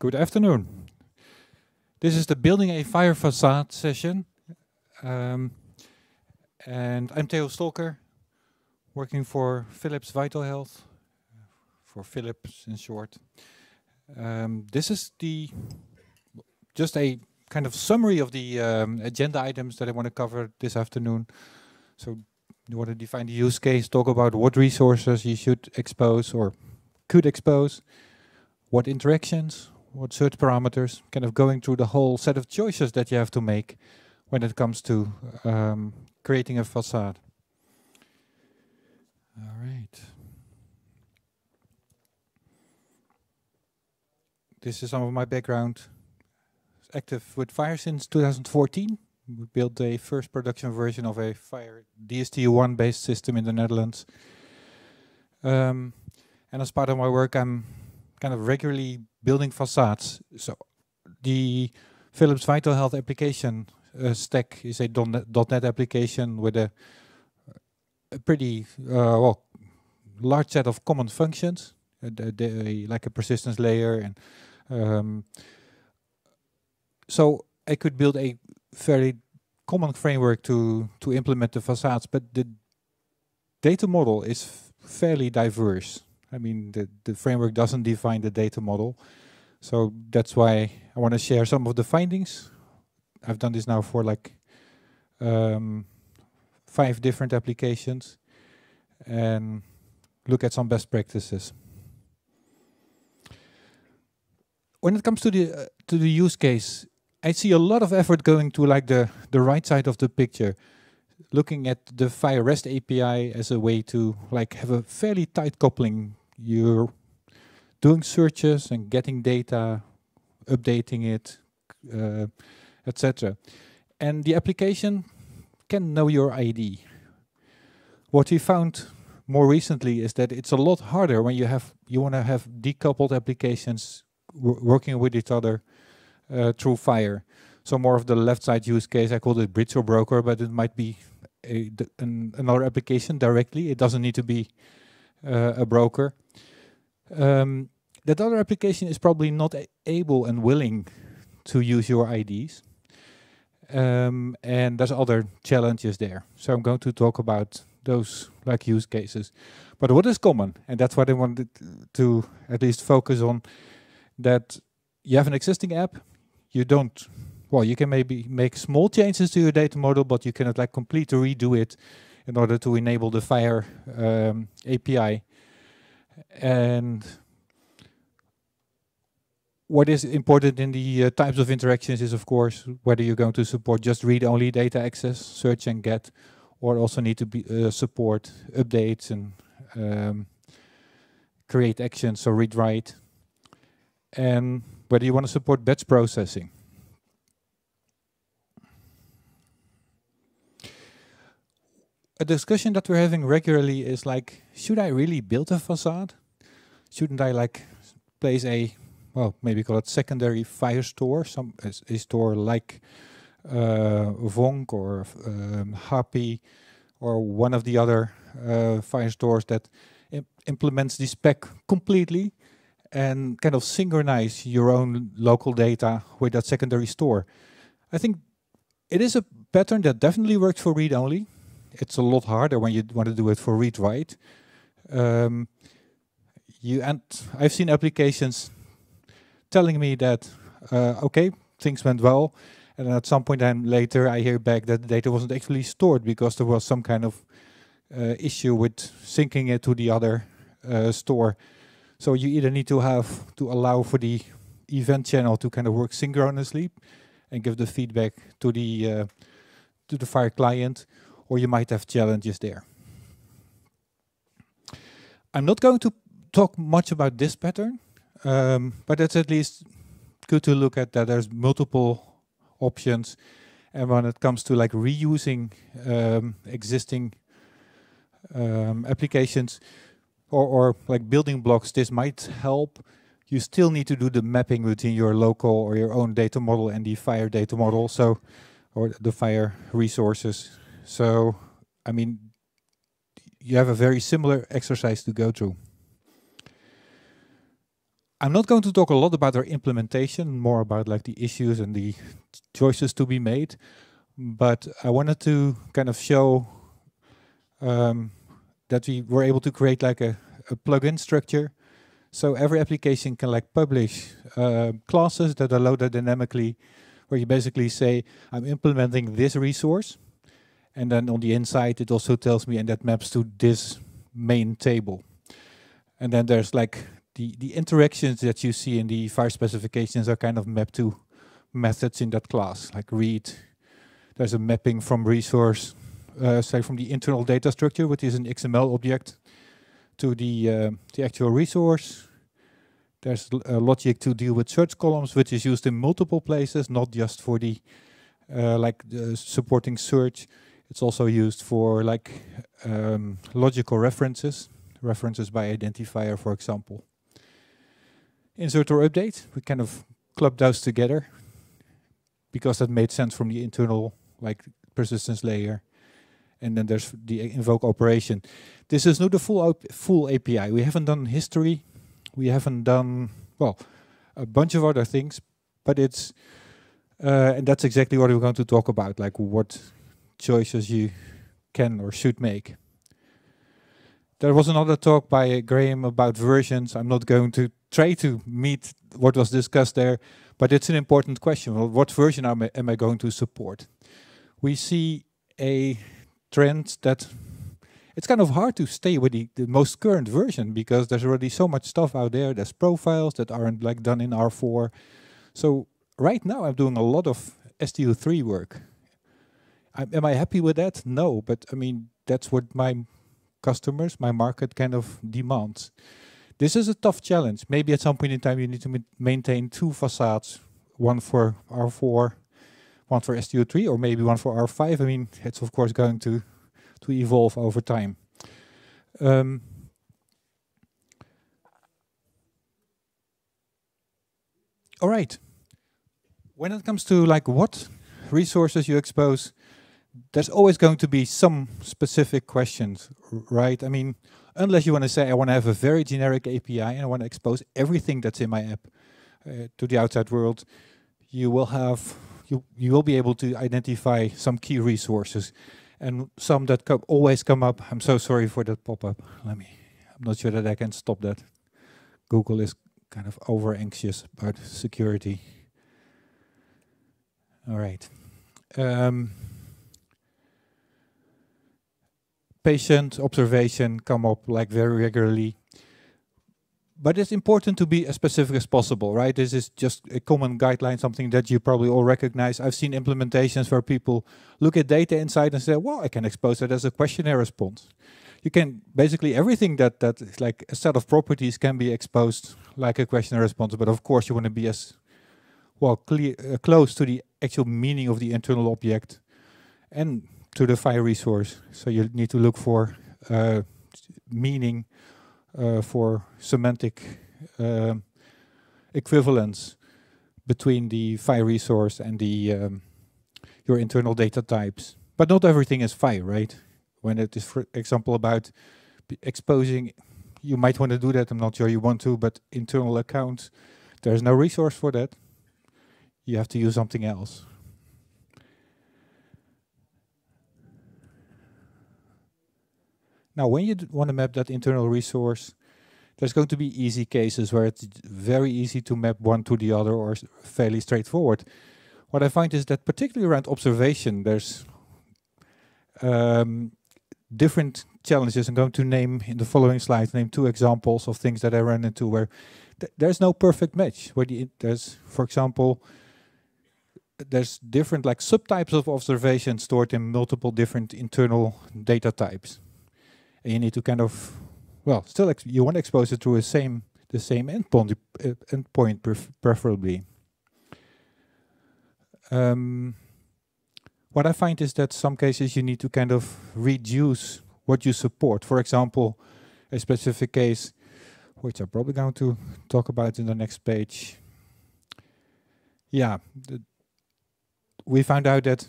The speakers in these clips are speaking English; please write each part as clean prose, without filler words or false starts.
Good afternoon. This is the Building a Fire Facade session. And I'm Theo Stolker, working for Philips Vital Health, for Philips in short. This is just a kind of summary of the agenda items that I want to cover this afternoon. So you want to define the use case, talk about what resources you should expose or could expose, what interactions, what search parameters, kind of going through the whole set of choices that you have to make when it comes to creating a facade. All right. This is some of my background. Active with Fire since 2014. We built a first production version of a Fire DST1 based system in the Netherlands. And as part of my work, I'm kind of regularly building facades. So the Philips Vital Health application stack is a .NET application with a pretty large set of common functions, like a persistence layer, and so I could build a very common framework to implement the facades, but the data model is fairly diverse. I mean, the framework doesn't define the data model, so that's why I want to share some of the findings. I've done this now for like 5 different applications and look at some best practices. When it comes to the use case, I see a lot of effort going to like the right side of the picture, looking at the Fire REST API as a way to like have a fairly tight coupling. You're doing searches and getting data, updating it, etc. And the application can know your ID. What we found more recently is that it's a lot harder when you want to have decoupled applications working with each other through Fire. So more of the left side use case, I called it bridge or broker, but it might be another application directly. It doesn't need to be a broker. That other application is probably not able and willing to use your IDs. And there's other challenges there. So I'm going to talk about those like use cases. But what is common, and that's what I wanted to at least focus on, that you have an existing app, you can maybe make small changes to your data model, but you cannot like completely redo it in order to enable the Fire API. And what is important in the types of interactions is, of course, whether you're going to support just read-only data access, search and get, or also need to be support updates and create actions, so read-write, and whether you want to support batch processing. A discussion that we're having regularly is like, should I really build a facade? Shouldn't I like place maybe call it secondary Fire store, a store like Vonk or Happy or one of the other Fire stores that implements the spec completely and kind of synchronize your own local data with that secondary store. I think it is a pattern that definitely works for read-only. It's a lot harder when you want to do it for read-write. I've seen applications telling me that, okay, things went well, and at some point later I hear back that the data wasn't actually stored because there was some kind of issue with syncing it to the other store. So you either need to allow for the event channel to kind of work synchronously and give the feedback to the Fire client, or you might have challenges there. I'm not going to talk much about this pattern, but it's at least good to look at that there's multiple options, and when it comes to like reusing existing applications or like building blocks, this might help. You still need to do the mapping between your local or your own data model and the Fire data model, or the Fire resources. So, I mean, you have a very similar exercise to go through. I'm not going to talk a lot about our implementation, more about like the issues and the choices to be made. But I wanted to kind of show that we were able to create like a plugin structure. So every application can like publish classes that are loaded dynamically, where you basically say, I'm implementing this resource. And then on the inside, it also tells me, and that maps to this main table. And then there's like the interactions that you see in the Fire specifications are kind of mapped to methods in that class, like read. There's a mapping from resource, say from the internal data structure, which is an XML object, to the actual resource. There's a logic to deal with search columns, which is used in multiple places, not just for the supporting search. It's also used for like logical references by identifier, for example. Insert or update, we kind of clubbed those together because that made sense from the internal like persistence layer. And then there's the invoke operation. This is not the full API. We haven't done history. We haven't done, well, a bunch of other things, but it's, and that's exactly what we're going to talk about, like what choices you can or should make. There was another talk by Graham about versions. I'm not going to try to meet what was discussed there, but it's an important question. Well, what version am I going to support? We see a trend that it's kind of hard to stay with the most current version because there's already so much stuff out there. There's profiles that aren't like done in R4. So right now I'm doing a lot of STU3 work. Am I happy with that? No, but I mean, that's what my customers, my market kind of demands. This is a tough challenge. Maybe at some point in time you need to maintain two facades, one for R4, one for STU3, or maybe one for R5. I mean, it's of course going to evolve over time. All right. When it comes to like what resources you expose, there's always going to be some specific questions, right? I mean, unless you want to say, I want to have a very generic API and I want to expose everything that's in my app to the outside world, you will have, you will be able to identify some key resources and some that always come up. I'm so sorry for that pop-up. I'm not sure that I can stop that. Google is kind of over anxious about security. All right. Patient observation come up like very regularly. But it's important to be as specific as possible, right? This is just a common guideline, something that you probably all recognize. I've seen implementations where people look at data inside and say, well, I can expose it as a questionnaire response. You can basically everything that is like a set of properties can be exposed like a questionnaire response, but of course you want to be as well close to the actual meaning of the internal object and to the file resource. So you need to look for meaning, for semantic equivalence between the file resource and the your internal data types. But not everything is file, right? When it is, for example, about exposing, you might want to do that. I'm not sure you want to, but internal accounts, there's no resource for that. You have to use something else. Now, when you want to map that internal resource, there's going to be easy cases where it's very easy to map one to the other or fairly straightforward. What I find is that particularly around observation, there's different challenges. I'm going to name in the following slides, name 2 examples of things that I ran into where there's no perfect match. Where there's, for example, there's different like subtypes of observation stored in multiple different internal data types. And you need to kind of, well, still you want to expose it through the same endpoint preferably. What I find is that some cases you need to kind of reduce what you support. For example, a specific case, which I'm probably going to talk about in the next page. Yeah, we found out that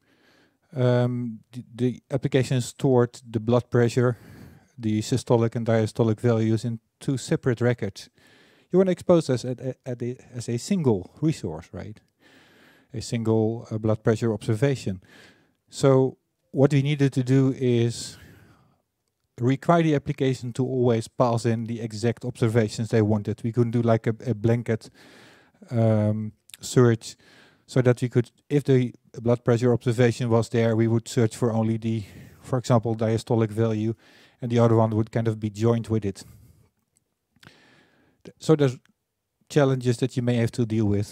the application stored the blood pressure, the systolic and diastolic values in 2 separate records. you want to expose us as a single resource, right? A single blood pressure observation. So what we needed to do is require the application to always pass in the exact observations they wanted. We couldn't do like a blanket search, so that we could, if the blood pressure observation was there, we would search for only the, for example, diastolic value, and the other one would kind of be joined with it. So there's challenges that you may have to deal with.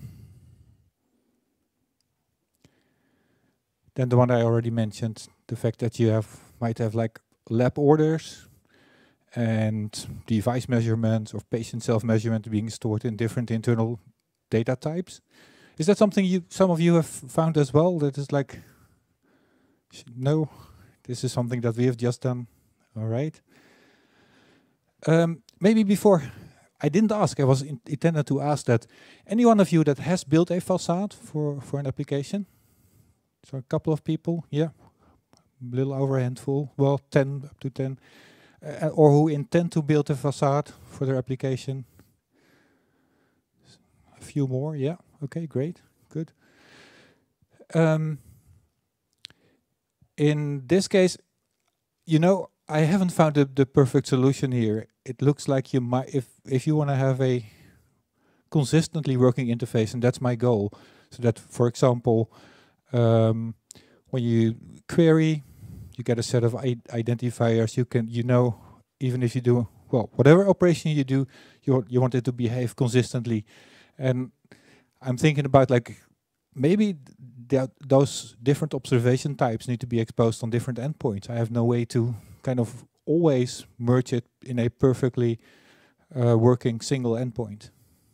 Then the one I already mentioned, the fact that you might have like lab orders and device measurements or patient self-measurement being stored in different internal data types. Is that something some of you have found as well? That is like, no, this is something that we have just done. All right. Maybe before, I didn't ask, I was intended to ask that. Any one of you that has built a facade for an application? So a couple of people, yeah, a little over a handful, well, 10, up to 10. Or who intend to build a facade for their application? A few more, yeah, okay, great, good. In this case, you know, I haven't found the perfect solution here. It looks like you might, if you want to have a consistently working interface, and that's my goal, so that, for example, when you query, you get a set of identifiers. You know, even if you do, well, whatever operation you do, you want it to behave consistently. And I'm thinking about like, maybe those different observation types need to be exposed on different endpoints. I have no way to kind of always merge it in a perfectly working single endpoint.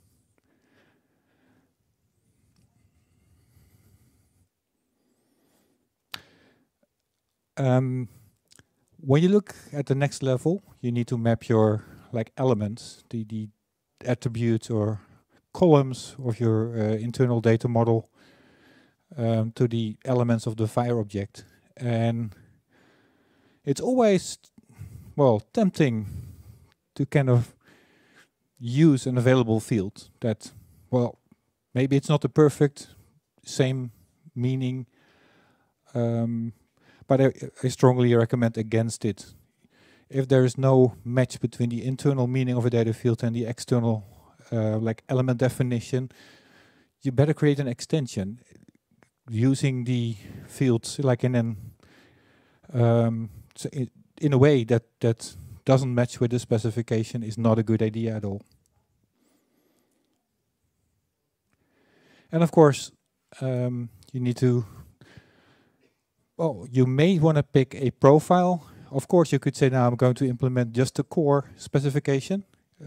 When you look at the next level, you need to map your like elements, the attributes or columns of your internal data model to the elements of the FHIR object. And it's always, well, tempting to kind of use an available field that, well, maybe it's not the perfect same meaning, but I strongly recommend against it. If there is no match between the internal meaning of a data field and the external like element definition, you better create an extension using the fields like in a way that doesn't match with the specification is not a good idea at all. And of course, you need to, well, you may want to pick a profile. Of course, you could say, now I'm going to implement just the core specification.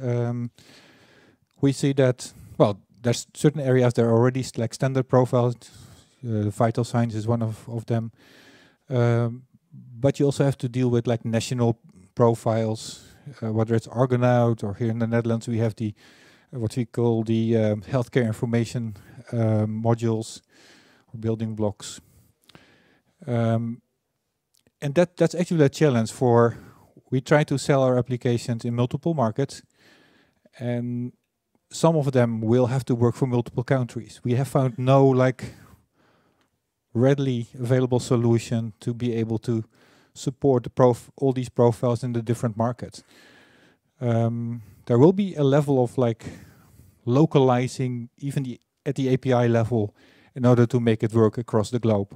We see that, well, there's certain areas that are already like standard profiles. Vital signs is one of them. But you also have to deal with like national profiles, whether it's Argonaut or here in the Netherlands we have the what we call the healthcare information modules or building blocks. And that's actually a challenge for, we try to sell our applications in multiple markets, and some of them will have to work for multiple countries. We have found no like readily available solution to be able to support all these profiles in the different markets. There will be a level of like localizing even at the API level in order to make it work across the globe.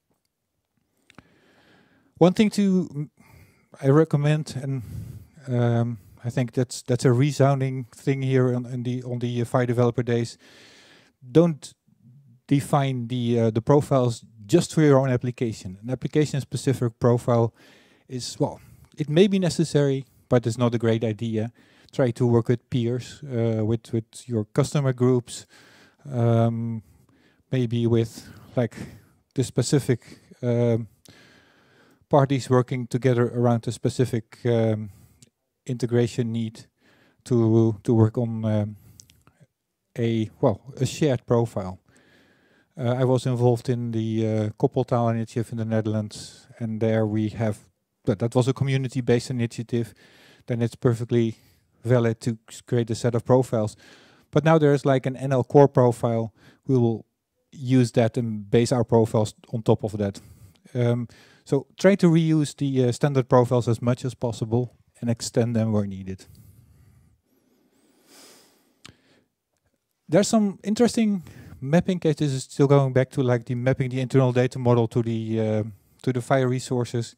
One thing I recommend, and I think that's a resounding thing here on the FHIR developer days. Don't define the profiles just for your own application. An application-specific profile is, well, it may be necessary, but it's not a great idea. Try to work with peers, with your customer groups, maybe with like the specific parties working together around a specific integration need to work on a shared profile. I was involved in the Koppeltaal initiative in the Netherlands, and there we have, that was a community-based initiative. Then it's perfectly valid to create a set of profiles. But now there's like an NL core profile. We will use that and base our profiles on top of that. So try to reuse the standard profiles as much as possible and extend them where needed. There's some interesting mapping cases, still going back to like the mapping the internal data model to the FHIR resources.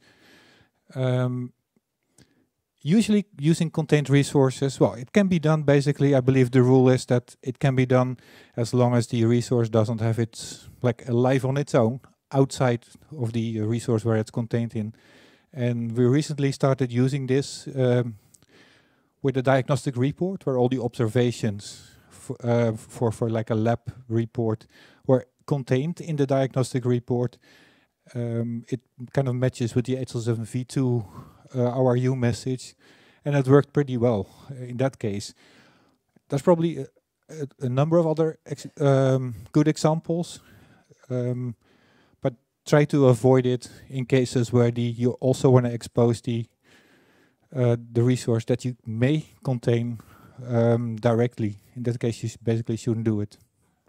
Usually using contained resources, well, it can be done basically. I believe the rule is that it can be done as long as the resource doesn't have its like a life on its own outside of the resource where it's contained in. And we recently started using this with a diagnostic report where all the observations for like a lab report were contained in the diagnostic report. It kind of matches with the HL7v2 ORU message, and it worked pretty well in that case. There's probably a number of other good examples, but try to avoid it in cases where you also want to expose the resource that you may contain directly. In that case, you basically shouldn't do it.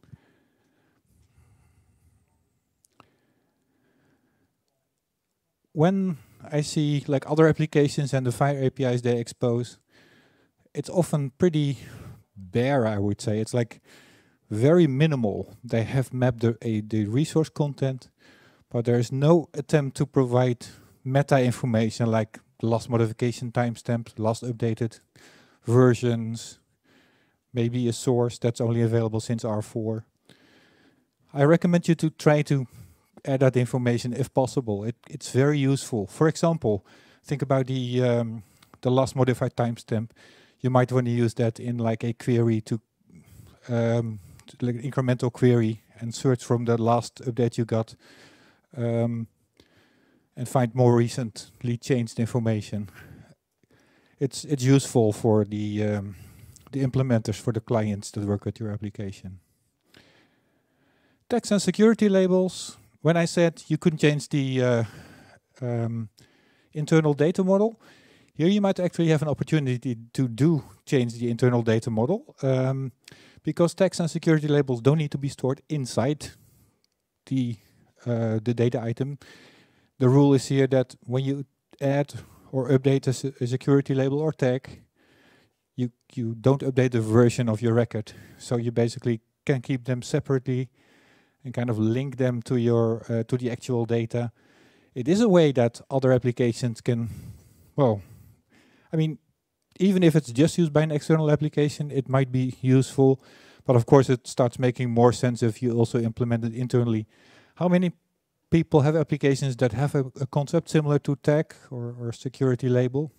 When I see like other applications and the FHIR APIs they expose, it's often pretty bare, I would say. It's like very minimal. They have mapped the resource content, but there is no attempt to provide meta information like the last modification timestamp, last updated versions, maybe a source that's only available since R4. I recommend you to try to add that information if possible. It's very useful. For example, think about the last modified timestamp. You might want to use that in like a query to like an incremental query and search from the last update you got and find more recently changed information. It's useful for the implementers, for the clients that work with your application. Text and security labels. When I said you couldn't change the internal data model, here you might actually have an opportunity to change the internal data model because text and security labels don't need to be stored inside the data item. The rule is here that when you add or update a security label or tag, you don't update the version of your record. So you basically can keep them separately and kind of link them to your to the actual data. It is a way that other applications can, well, I mean, even if it's just used by an external application, it might be useful. But of course, it starts making more sense if you also implement it internally. How many people have applications that have a concept similar to tag or security label?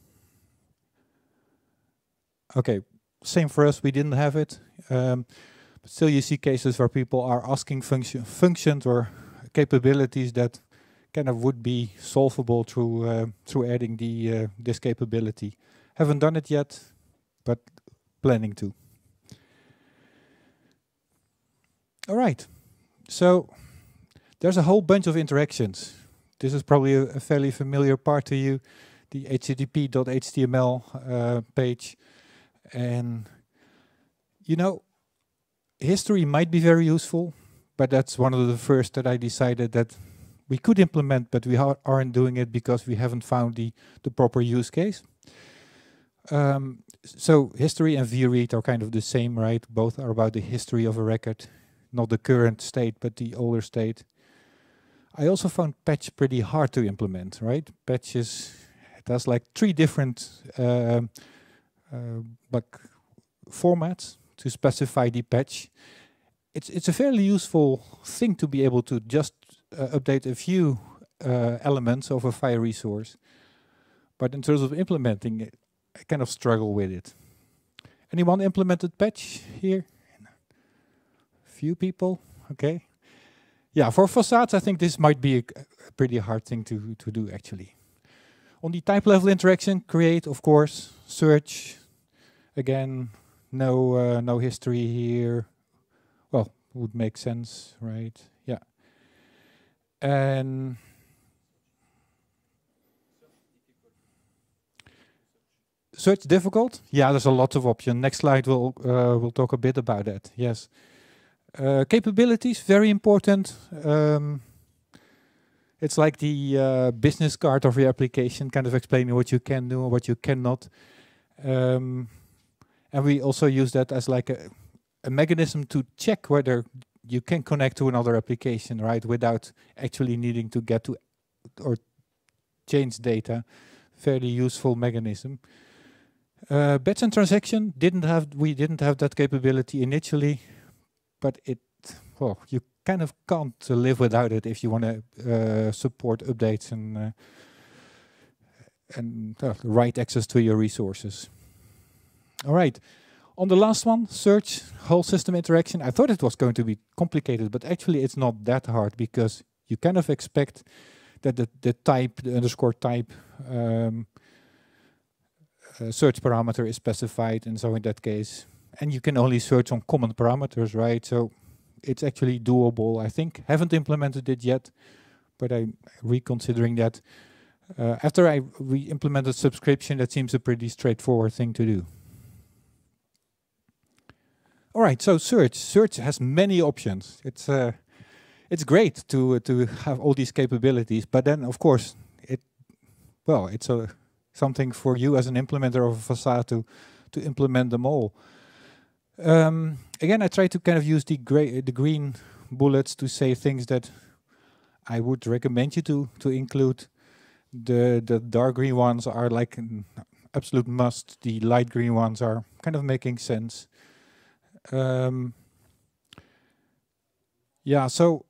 Okay, same for us. We didn't have it. But still, you see cases where people are asking functions or capabilities that kind of would be solvable through adding this capability. Haven't done it yet, but planning to. All right, so there's a whole bunch of interactions. This is probably a fairly familiar part to you, the http.html page. And, you know, history might be very useful, but that's one of the first that I decided that we could implement, but we aren't doing it because we haven't found the proper use case. So history and vread are kind of the same, right? Both are about the history of a record, not the current state, but the older state. I also found patch pretty hard to implement, right? Patch it has like 3 different like formats to specify the patch. It's a fairly useful thing to be able to just update a few elements of a FHIR resource. But in terms of implementing it, I kind of struggle with it. Anyone implemented patch here? Few people, okay. Yeah, for facades, I think this might be a pretty hard thing to do actually. On the type level interaction, create, of course, search. Again, no history here. Well, would make sense, right? Yeah. And search difficult? Yeah, there's a lot of options. Next slide will talk a bit about that. Yes. Capabilities, very important. It's like the business card of your application, kind of explaining what you can do and what you cannot. And we also use that as like a mechanism to check whether you can connect to another application, right, without actually needing to get to or change data. Fairly useful mechanism. Batch and transaction we didn't have that capability initially, but you kind of can't live without it if you want to support updates and write access to your resources. All right. On the last one, search, whole system interaction. I thought it was going to be complicated, but actually it's not that hard because you kind of expect that the type, the underscore type search parameter is specified, and so in that case, and you can only search on common parameters, right? So it's actually doable, I think. Haven't implemented it yet, but I'm reconsidering that. After we implemented subscription, that seems a pretty straightforward thing to do. All right, so search. Search has many options. It's great to have all these capabilities, but then of course it's something for you as an implementer of a facade to implement them all. Again, I try to kind of use the green bullets to say things that I would recommend you to include. The dark green ones are like an absolute must. The light green ones are kind of making sense. Yeah, so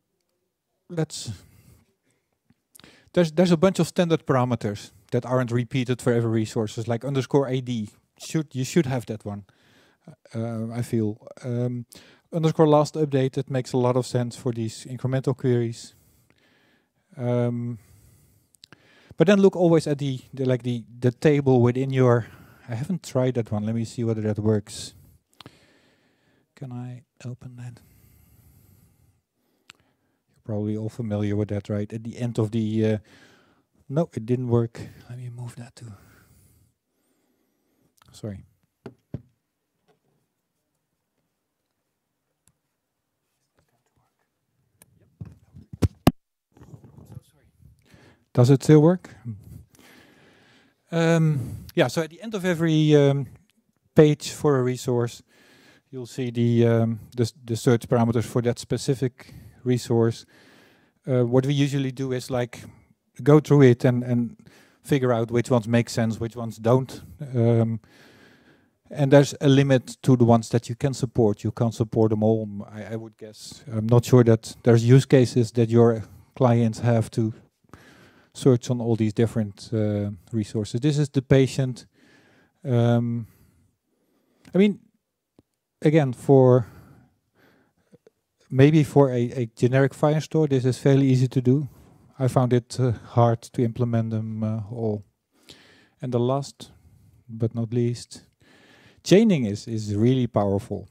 there's a bunch of standard parameters that aren't repeated for every resources, like underscore ID. You should have that one. I feel underscore last update, that makes a lot of sense for these incremental queries. But then look always at the table within your. I haven't tried that one. Let me see whether that works. Can I open that? You're probably all familiar with that, right? At the end of the. No, it didn't work. Let me move that too. Sorry. Does it still work? Yeah, so at the end of every page for a resource, you'll see the search parameters for that specific resource. What we usually do is like go through it and figure out which ones make sense, which ones don't. And there's a limit to the ones that you can support. You can't support them all, I would guess. I'm not sure that there's use cases that your clients have to search on all these different resources. This is the patient. I mean, again, maybe for a generic Firestore, this is fairly easy to do. I found it hard to implement them all. And the last, but not least, chaining is really powerful.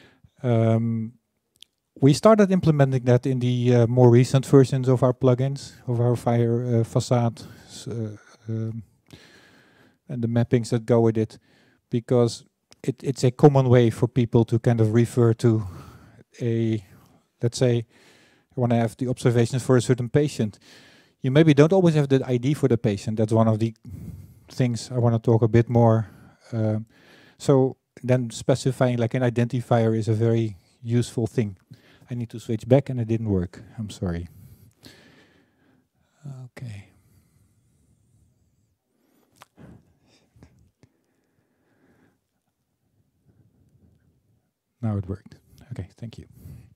We started implementing that in the more recent versions of our plugins, of our Fire facade, and the mappings that go with it, because it's a common way for people to kind of refer to let's say, I want to have the observations for a certain patient. You maybe don't always have the ID for the patient. That's one of the things I want to talk a bit more. So then specifying like an identifier is a very useful thing. I need to switch back and it didn't work. I'm sorry. Okay. Now it worked. Okay, thank you.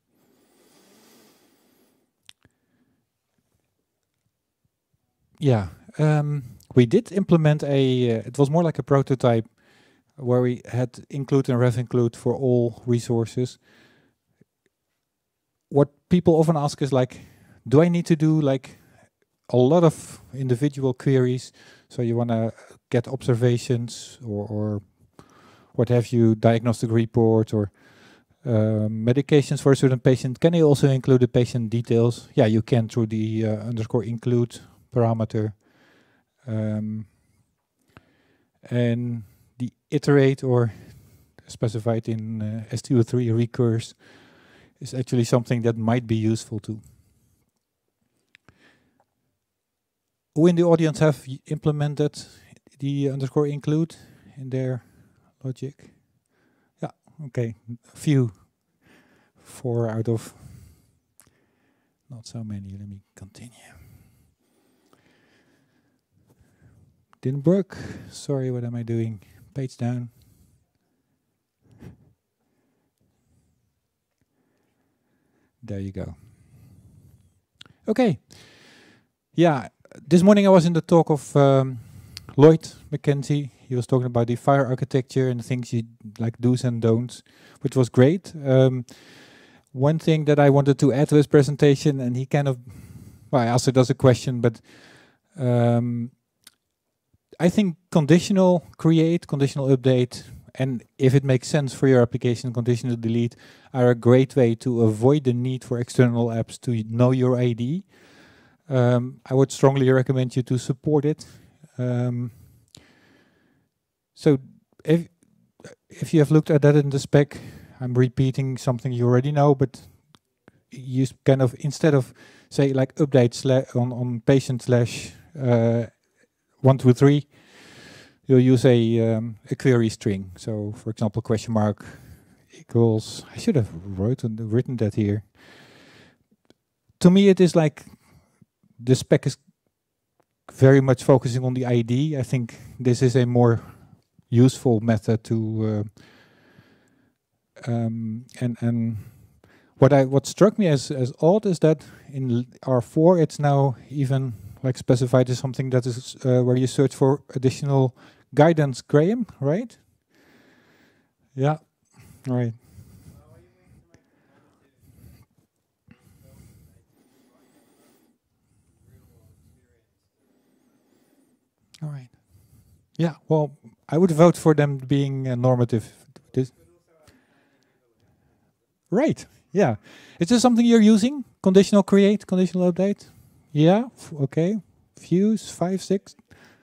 Yeah, we did implement it was more like a prototype where we had include and ref include for all resources. What people often ask is like, do I need to do like a lot of individual queries? So you want to get observations or what have you, diagnostic report or medications for a certain patient. Can you also include the patient details? Yeah, you can through the underscore include parameter. And the iterate, or specified in STO3 recurse, is actually something that might be useful too. Who in the audience have implemented the underscore include in their logic? Yeah, okay, a few. 4 out of not so many. Let me continue. Didn't work. Sorry, what am I doing? Page down. There you go. Okay. Yeah, this morning I was in the talk of Lloyd McKenzie. He was talking about the FHIR architecture and the things you like do's and don'ts, which was great. One thing that I wanted to add to his presentation, and he kind of, well, I answered as a question, but I think conditional create, conditional update, and if it makes sense for your application, conditional delete are a great way to avoid the need for external apps to know your ID. I would strongly recommend you to support it. So if you have looked at that in the spec, I'm repeating something you already know, but you kind of, instead of say like update on patient slash 123, you'll use a query string. So for example, question mark equals, I should have written that here. To me, it is like the spec is very much focusing on the ID. I think this is a more useful method to and what struck me as odd is that in R4 it's now even like specified as something that is where you search for additional guidance. Graham, right? Yeah, right. All right. Yeah. Well, I would vote for them being normative. Right. Yeah. Is this something you're using? Conditional create, conditional update? Yeah. Okay. Fuse 5, 6.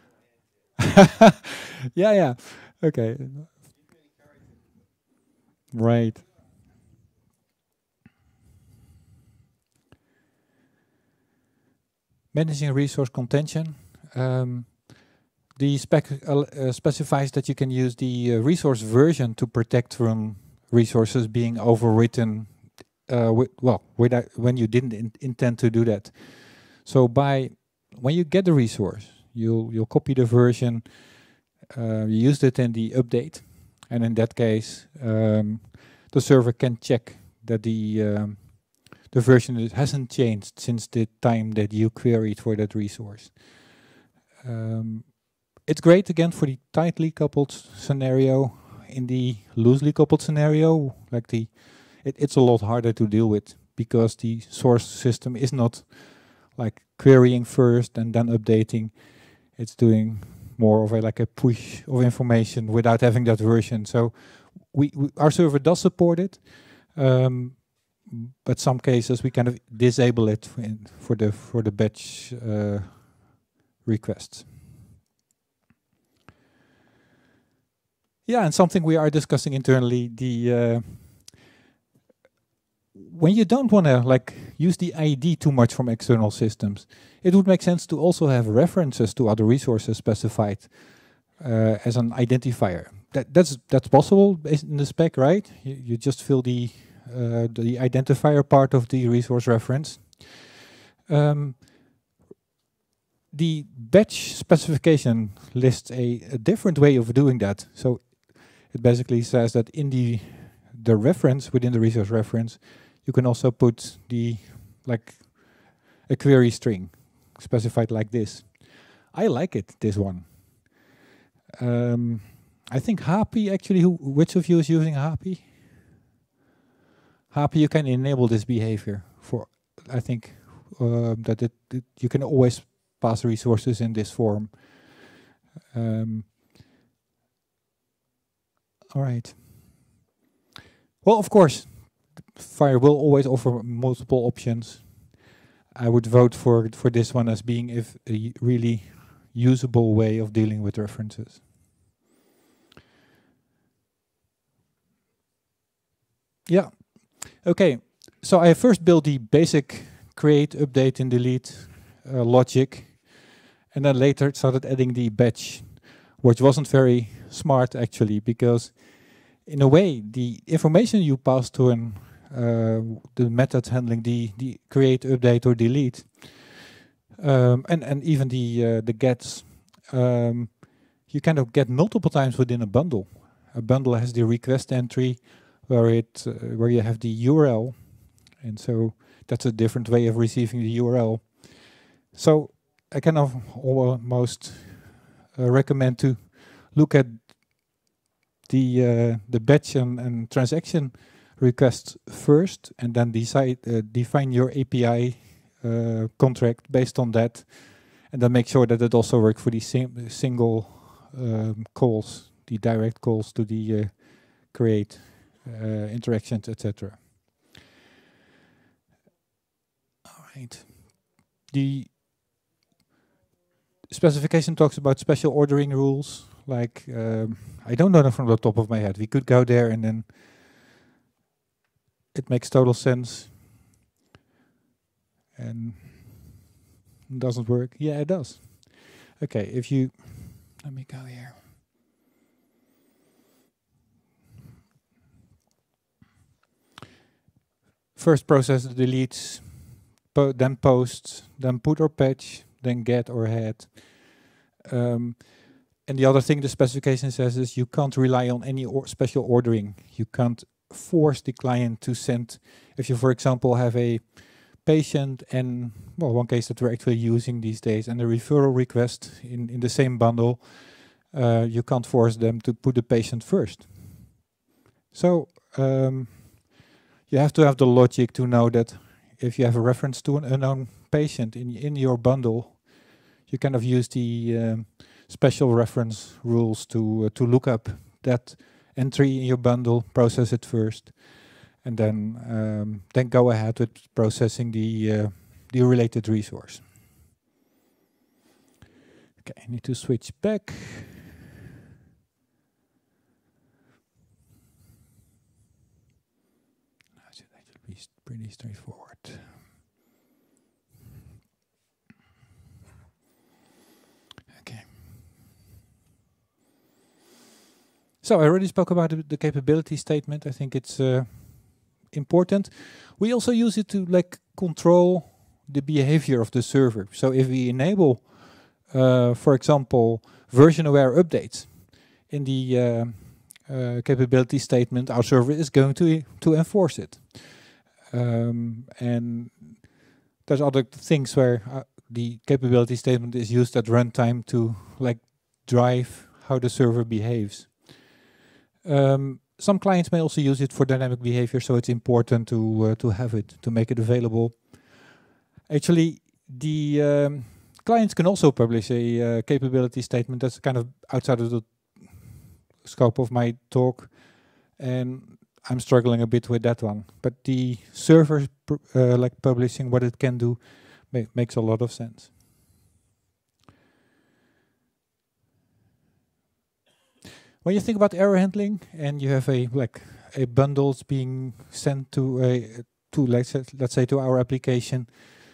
Yeah. Yeah. Okay. Right. Managing resource contention. The spec specifies that you can use the resource version to protect from resources being overwritten. When you didn't intend to do that. So when you get the resource, you'll copy the version. You used it in the update, and in that case, the server can check that the version hasn't changed since the time that you queried for that resource. It's great again for the tightly coupled scenario. In the loosely coupled scenario, like it's a lot harder to deal with because the source system is not like querying first and then updating. It's doing more of a push of information without having that version. So our server does support it, but some cases we kind of disable it for the batch requests. Yeah, and something we are discussing internally, when you don't want to use the ID too much from external systems, it would make sense to also have references to other resources specified as an identifier. That's possible in the spec, right? You just fill the identifier part of the resource reference. The batch specification lists a different way of doing that. So it basically says that in the reference, within the resource reference, you can also put a query string specified like this. I like it, this one. I think Hapi actually, which of you is using Hapi? Hapi, you can enable this behavior for, I think that you can always pass resources in this form. All right. Well, of course, FHIR will always offer multiple options. I would vote for this one as being a really usable way of dealing with references. Yeah. Okay. So I first built the basic create, update, and delete logic, and then later started adding the batch, which wasn't very smart actually, because in a way the information you pass to an the methods handling the create, update, or delete, and even the gets, you kind of get multiple times within a bundle. A bundle has the request entry where you have the URL, and so that's a different way of receiving the URL. So I kind of almost recommend to look at the batch and transaction requests first, and then define your API contract based on that, and then make sure that it also works for the single calls, the direct calls to the create interactions, etc. All right. The specification talks about special ordering rules. Like, I don't know them from the top of my head. We could go there and then it makes total sense. And it doesn't work. Yeah, it does. Okay, let me go here. First process the deletes, then posts, then put or patch, then get or head. And the other thing the specification says is you can't rely on any special ordering. You can't force the client to send. If you, for example, have a patient and, well, one case that we're actually using these days, and a referral request in the same bundle, you can't force them to put the patient first. So you have to have the logic to know that if you have a reference to an unknown patient in your bundle, you kind of use the special reference rules to look up that entry in your bundle, process it first, and then go ahead with processing the related resource. Okay, I need to switch back. That should be pretty straightforward. Okay. So I already spoke about the capability statement. I think it's important. We also use it to control the behavior of the server. So if we enable, for example, version-aware updates in the capability statement, our server is going to enforce it. And there's other things where the capability statement is used at runtime to drive how the server behaves. Some clients may also use it for dynamic behavior, so it's important to have it, to make it available. Actually, the clients can also publish a capability statement that's kind of outside of the scope of my talk, and I'm struggling a bit with that one. But the server publishing what it can do makes a lot of sense. When you think about error handling and you have a bundles being sent to let's say to our application,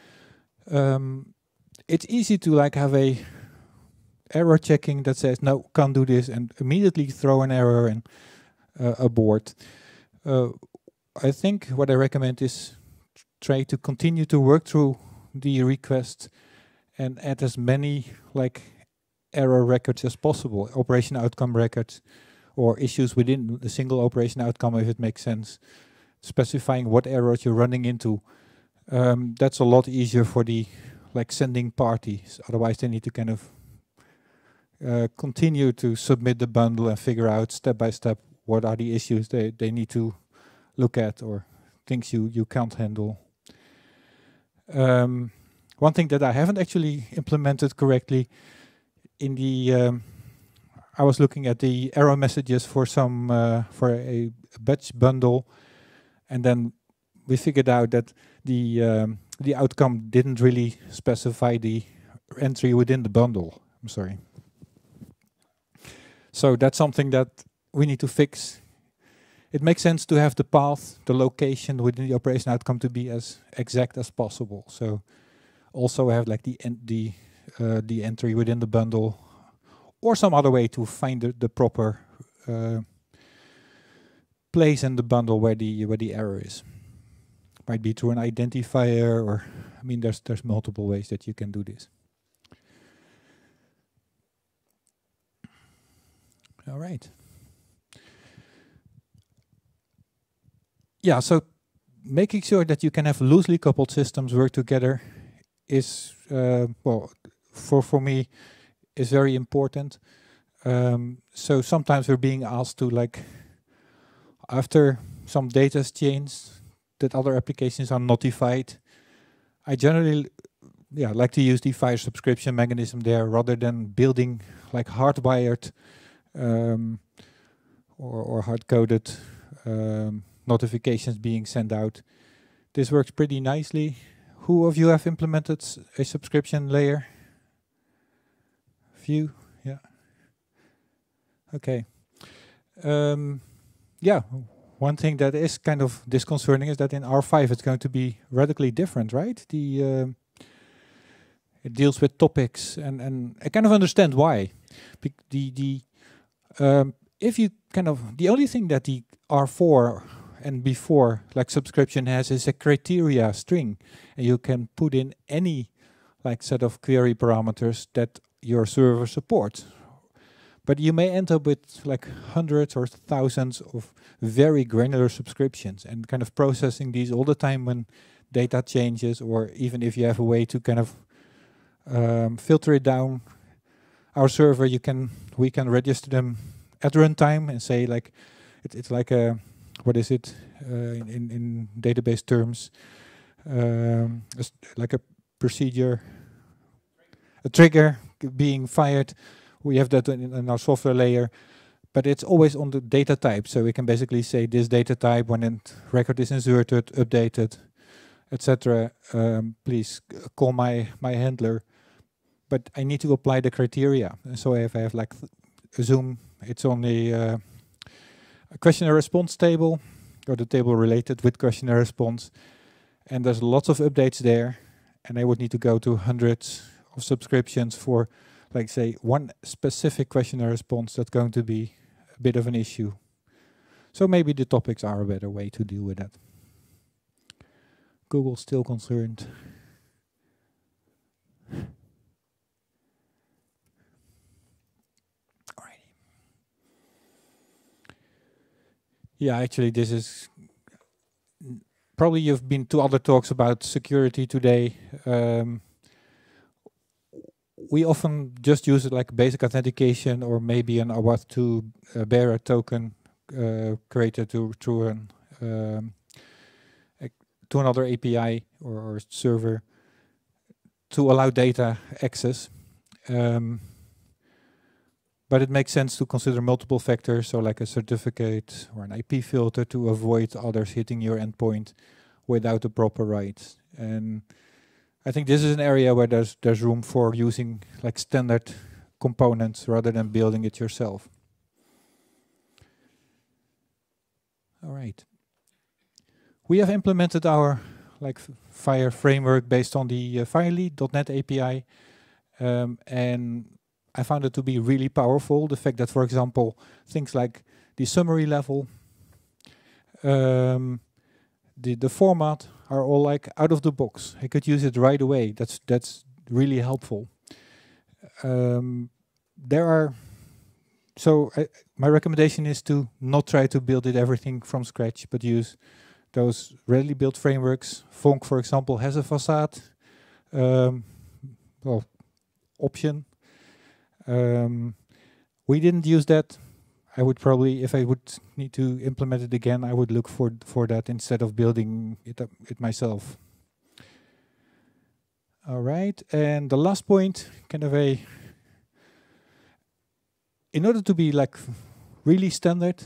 it's easy to have a error checking that says no, can't do this, and immediately throw an error and abort. I think what I recommend is try to continue to work through the request and add as many error records as possible, operation outcome records, or issues within the single operation outcome if it makes sense, specifying what errors you're running into. That's a lot easier for the sending parties. Otherwise they need to kind of continue to submit the bundle and figure out step by step what are the issues they need to look at or things you can't handle. One thing that I haven't actually implemented correctly in the I was looking at the error messages for for a batch bundle, and then we figured out that the outcome didn't really specify the entry within the bundle. I'm sorry. So that's something that we need to fix. it makes sense to have the path, the location within the operation outcome to be as exact as possible. So also have like the entry within the bundle, or some other way to find the proper place in the bundle where the error is. Might be through an identifier, or I mean, there's multiple ways that you can do this. All right. Yeah, so making sure that you can have loosely coupled systems work together is, well, for me, is very important. So sometimes we're being asked to, like, after some data is changed, that other applications are notified. I generally, like to use the Fire subscription mechanism there rather than building like hardwired or hard-coded notifications being sent out. This works pretty nicely. Who of you have implemented a subscription layer? Few, yeah. Okay. Yeah, one thing that is kind of disconcerting is that in R5 it's going to be radically different, right? It deals with topics, and I kind of understand why. If you kind of, the only thing that the R4 and before, like subscription has, is a criteria string, and you can put in any like set of query parameters that your server supports. But you may end up with like hundreds or thousands of very granular subscriptions, and kind of processing these all the time when data changes, or even if you have a way to kind of filter it down. Our server, we can register them at runtime and say like it's like a, what is it in database terms, like a procedure, a trigger being fired. We have that in our software layer, but it's always on the data type. So we can basically say this data type when a record is inserted, updated, etc. Please call my handler. But I need to apply the criteria. So if I have like assume it's only a questionnaire response table, or the table related with questionnaire response, and there's lots of updates there, and I would need to go to hundreds of subscriptions for, like, say, one specific questionnaire response. That's going to be a bit of an issue. So maybe the topics are a better way to deal with that. Google's still concerned. Yeah, actually, this is probably you've been to other talks about security today. We often just use it like basic authentication, or maybe an OAuth2 bearer token created through another API or server to allow data access. But it makes sense to consider multiple factors, so like a certificate or an IP filter, to avoid others hitting your endpoint without the proper rights. And I think this is an area where there's room for using like standard components rather than building it yourself. All right. We have implemented our like Fire framework based on the Firelead.NET API, and I found it to be really powerful. The fact that, for example, things like the summary level, the format are all like out of the box. I could use it right away. That's really helpful. My recommendation is to not try to build everything from scratch, but use those readily built frameworks. Fonk, for example, has a facade option. We didn't use that. I would probably, if I would need to implement it again, I would look for that instead of building it myself. All right, and the last point, kind of in order to be like really standard,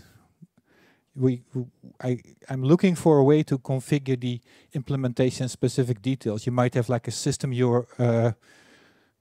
I'm looking for a way to configure the implementation specific details. You might have like a system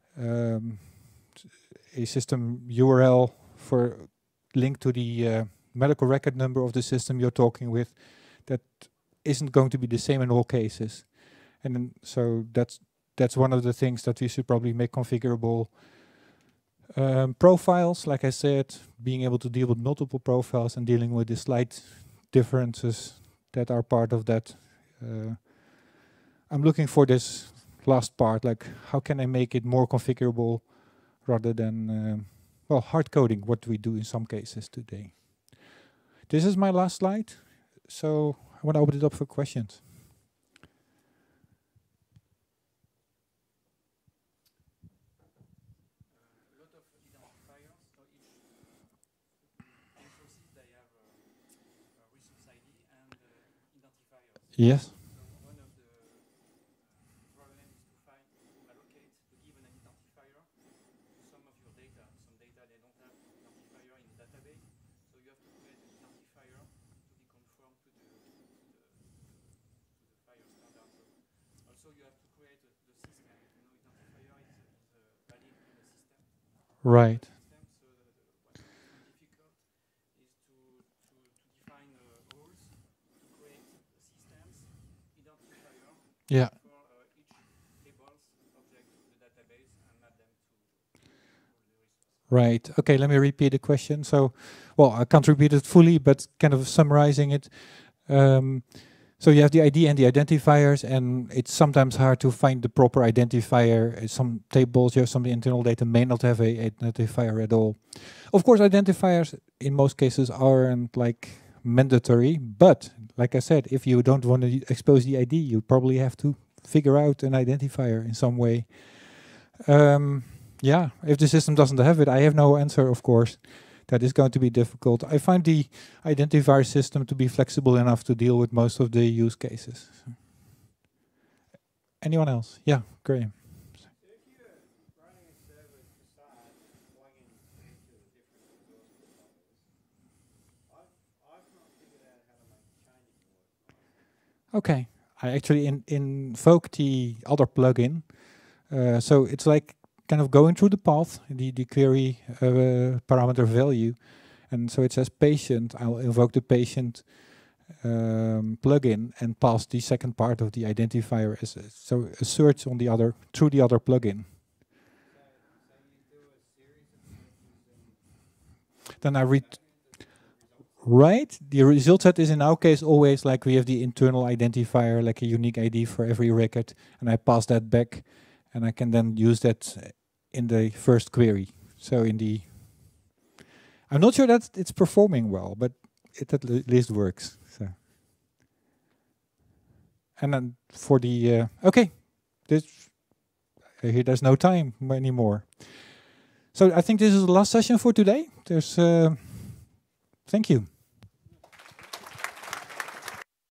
system URL for link to the medical record number of the system you're talking with that isn't going to be the same in all cases. And then, so that's one of the things that we should probably make configurable. Profiles, like I said, being able to deal with multiple profiles and dealing with the slight differences that are part of that. I'm looking for this last part, like how can I make it more configurable rather than, well, hard coding, what we do in some cases today. This is my last slide, so I want to open it up for questions. Yes. So one of the problems is to find, to allocate, to give an identifier to some of your data. Some data they don't have identifier in the database, so you have to create an identifier to be conformed to the fire standard. So also you have to create the system. You know, identifier is valid in the system. Right. Yeah. For each tables object to the database and map them to the resource. Right. Okay, let me repeat the question. So, well, I can't repeat it fully, but kind of summarizing it. So you have the ID and the identifiers, and it's sometimes hard to find the proper identifier. Some tables, you have some internal data may not have a identifier at all. Of course, identifiers in most cases aren't like mandatory, but like I said, if you don't want to expose the ID, you probably have to figure out an identifier in some way. Yeah, if the system doesn't have it, I have no answer, of course. That is going to be difficult. I find the identifier system to be flexible enough to deal with most of the use cases. Anyone else? Yeah, Graham. Okay, I actually invoke the other plugin. So it's like kind of going through the path, the query parameter value. And so it says patient, I'll invoke the patient plugin and pass the second part of the identifier as so a search on the other, through the other plugin. Then I read. Right, the result set is in our case always like we have the internal identifier, like a unique ID for every record, and I pass that back, and I can then use that in the first query. So in the, I'm not sure that it's performing well, but it at least works. So, and then for the okay, this here there's no time anymore. So I think this is the last session for today. There's. Thank you.